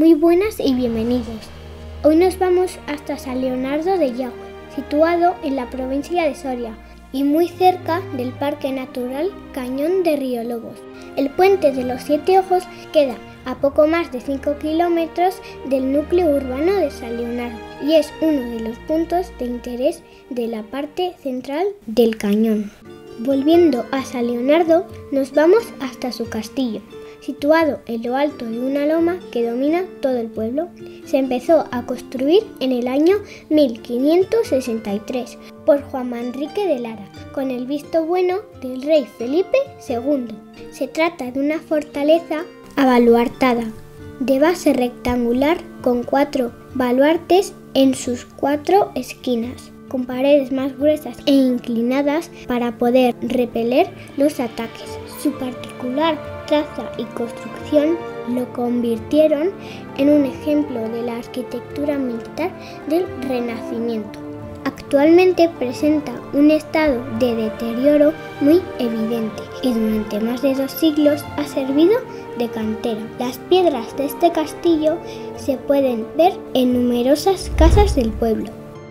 Muy buenas y bienvenidos. Hoy nos vamos hasta San Leonardo de Yagüe, situado en la provincia de Soria y muy cerca del Parque Natural Cañón de Río Lobos. El Puente de los Siete Ojos queda a poco más de 5 kilómetros del núcleo urbano de San Leonardo y es uno de los puntos de interés de la parte central del cañón. Volviendo a San Leonardo, nos vamos hasta su castillo, situado en lo alto de una loma que domina todo el pueblo. Se empezó a construir en el año 1563 por Juan Manrique de Lara, con el visto bueno del rey Felipe II. Se trata de una fortaleza abaluartada, de base rectangular con 4 baluartes en sus 4 esquinas, con paredes más gruesas e inclinadas para poder repeler los ataques. Su particular traza y construcción lo convirtieron en un ejemplo de la arquitectura militar del Renacimiento. Actualmente presenta un estado de deterioro muy evidente y durante más de 2 siglos ha servido de cantera. Las piedras de este castillo se pueden ver en numerosas casas del pueblo.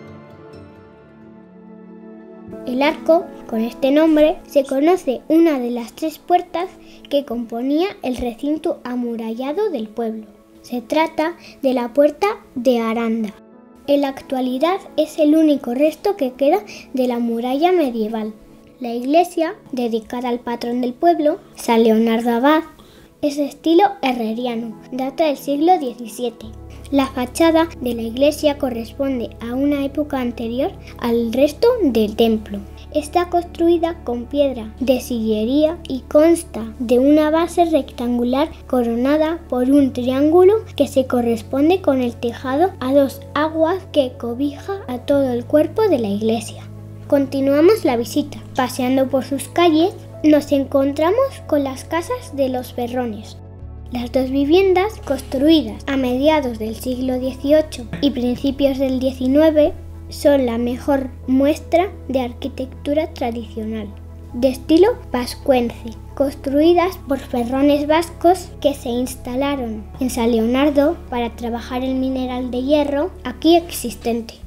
El arco, con este nombre, se conoce una de las 3 puertas que componía el recinto amurallado del pueblo. Se trata de la Puerta de Aranda. En la actualidad es el único resto que queda de la muralla medieval. La iglesia, dedicada al patrón del pueblo, San Leonardo Abad, es de estilo herreriano, data del siglo XVII. La fachada de la iglesia corresponde a una época anterior al resto del templo. Está construida con piedra de sillería y consta de una base rectangular coronada por un triángulo que se corresponde con el tejado a 2 aguas que cobija a todo el cuerpo de la iglesia. Continuamos la visita. Paseando por sus calles, nos encontramos con las casas de los Ferrones. Las 2 viviendas, construidas a mediados del siglo XVIII y principios del XIX, son la mejor muestra de arquitectura tradicional, de estilo vascuence, construidas por ferrones vascos que se instalaron en San Leonardo para trabajar el mineral de hierro aquí existente.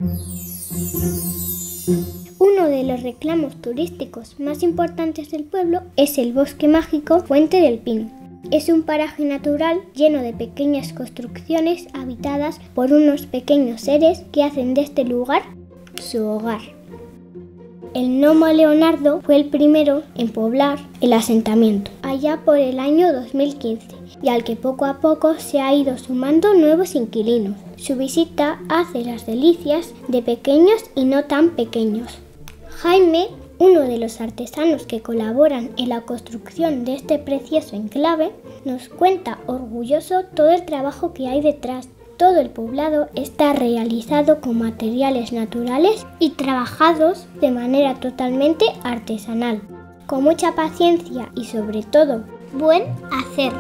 Uno de los reclamos turísticos más importantes del pueblo es el bosque mágico Fuente del Pino. Es un paraje natural lleno de pequeñas construcciones habitadas por unos pequeños seres que hacen de este lugar su hogar. El gnomo Leonardo fue el primero en poblar el asentamiento, allá por el año 2015, y al que poco a poco se ha ido sumando nuevos inquilinos. Su visita hace las delicias de pequeños y no tan pequeños. Jaime, uno de los artesanos que colaboran en la construcción de este precioso enclave, nos cuenta orgulloso todo el trabajo que hay detrás. Todo el poblado está realizado con materiales naturales y trabajados de manera totalmente artesanal, con mucha paciencia y sobre todo, buen hacer.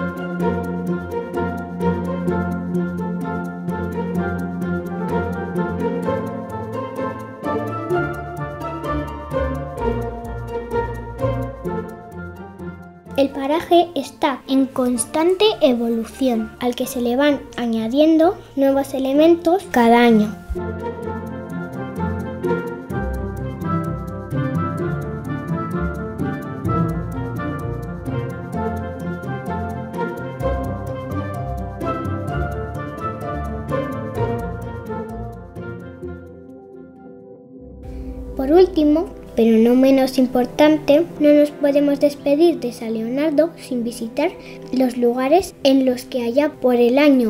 El paraje está en constante evolución, al que se le van añadiendo nuevos elementos cada año. Por último, pero no menos importante, no nos podemos despedir de San Leonardo sin visitar los lugares en los que allá por el año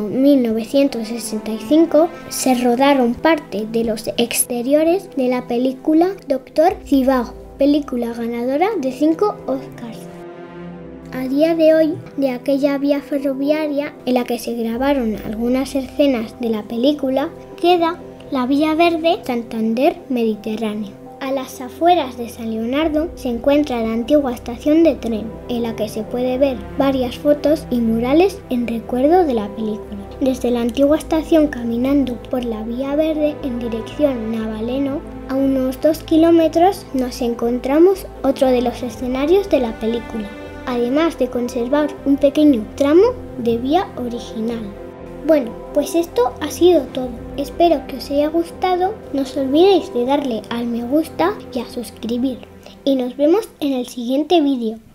1965 se rodaron parte de los exteriores de la película Doctor Zhivago, película ganadora de 5 Oscars. A día de hoy, de aquella vía ferroviaria en la que se grabaron algunas escenas de la película, queda la Vía Verde Santander-Mediterráneo. A las afueras de San Leonardo se encuentra la antigua estación de tren, en la que se puede ver varias fotos y murales en recuerdo de la película. Desde la antigua estación, caminando por la Vía Verde en dirección Navaleno, a unos 2 kilómetros nos encontramos otro de los escenarios de la película, además de conservar un pequeño tramo de vía original. Bueno, pues esto ha sido todo. Espero que os haya gustado. No os olvidéis de darle al me gusta y a suscribir. Y nos vemos en el siguiente vídeo.